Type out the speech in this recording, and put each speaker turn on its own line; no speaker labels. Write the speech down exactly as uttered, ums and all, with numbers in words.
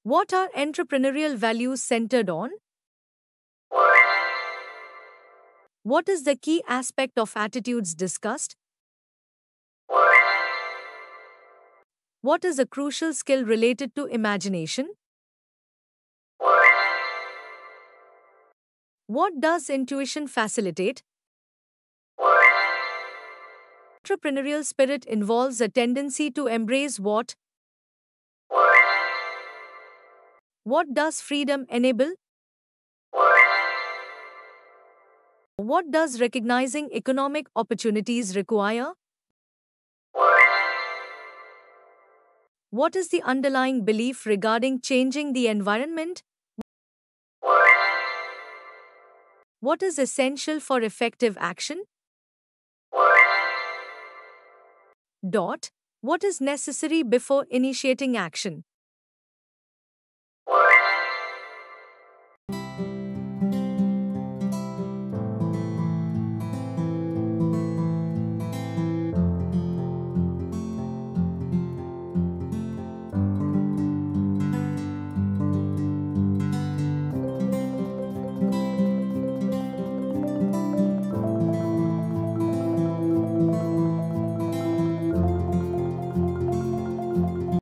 What are entrepreneurial values centered on? What is the key aspect of attitudes discussed? What is a crucial skill related to imagination? What does intuition facilitate? Entrepreneurial spirit involves a tendency to embrace what? What does freedom enable? What does recognizing economic opportunities require? What is the underlying belief regarding changing the environment? What is essential for effective action? Dot. What is necessary before initiating action?